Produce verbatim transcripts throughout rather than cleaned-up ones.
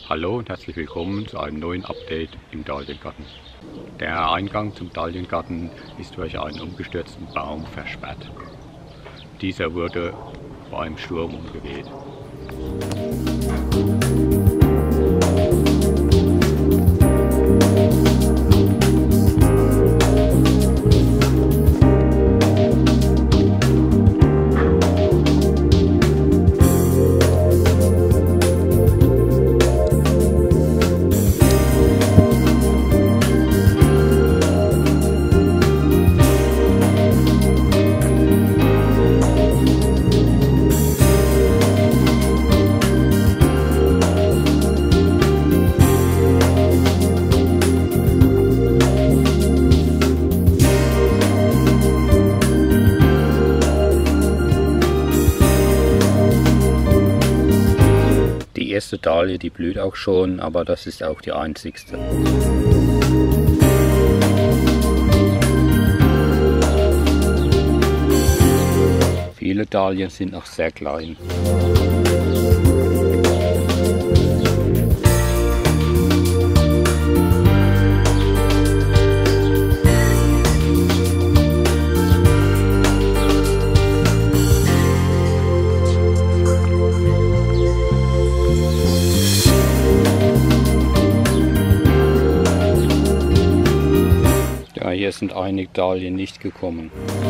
Hallo und herzlich willkommen zu einem neuen Update im Dahliengarten. Der Eingang zum Dahliengarten ist durch einen umgestürzten Baum versperrt. Dieser wurde vor einem Sturm umgeweht. Die erste Dahlie, die blüht auch schon, aber das ist auch die einzigste. Viele Dahlien sind noch sehr klein. Hier sind einige Dahlien nicht gekommen.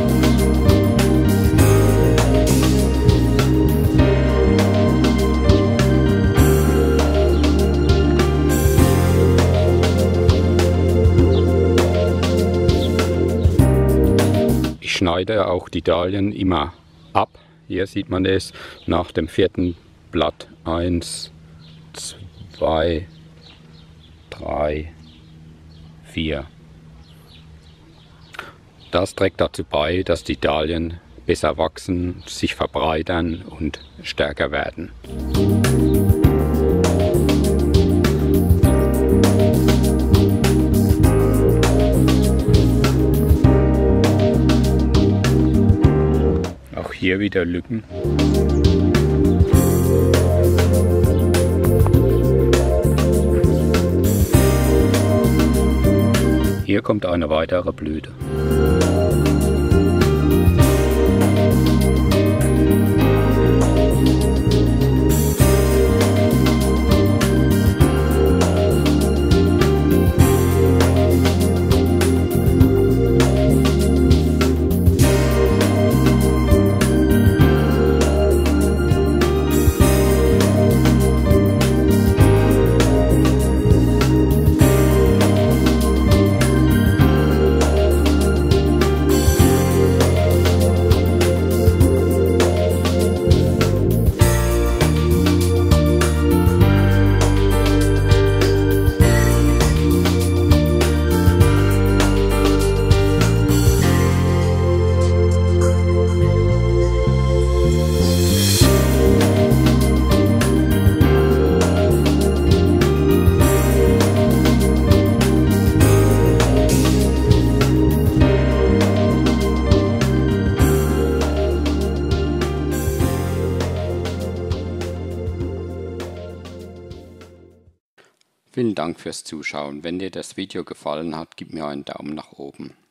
Ich schneide auch die Dahlien immer ab. Hier sieht man es nach dem vierten Blatt. Eins, zwei, drei, vier. Das trägt dazu bei, dass die Dahlien besser wachsen, sich verbreitern und stärker werden. Auch hier wieder Lücken. Hier kommt eine weitere Blüte. Vielen Dank fürs Zuschauen. Wenn dir das Video gefallen hat, gib mir einen Daumen nach oben.